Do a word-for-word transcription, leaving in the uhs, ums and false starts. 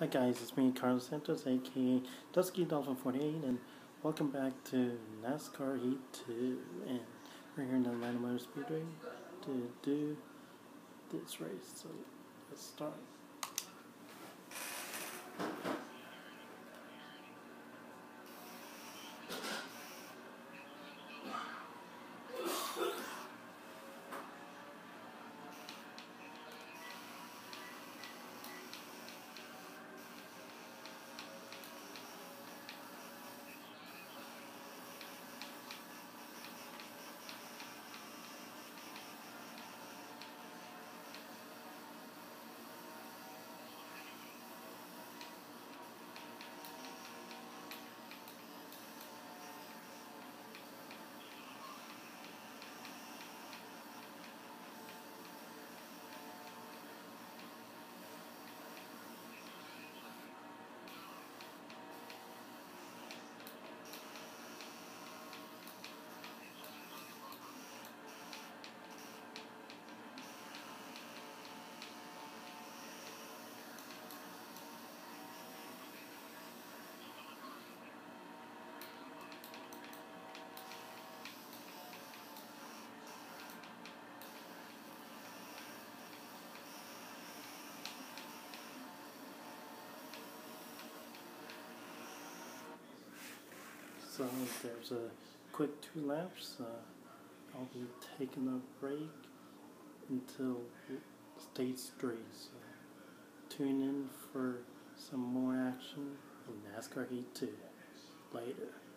Hi guys, it's me, Carlos Santos, aka Dusky Dolphin forty-eight, and welcome back to NASCAR Heat two. And we're here in the Atlanta Motor Speedway to do this race. So let's start. So there's a quick two laps. Uh, I'll be taking a break until it stays straight. So tune in for some more action in NASCAR Heat two later.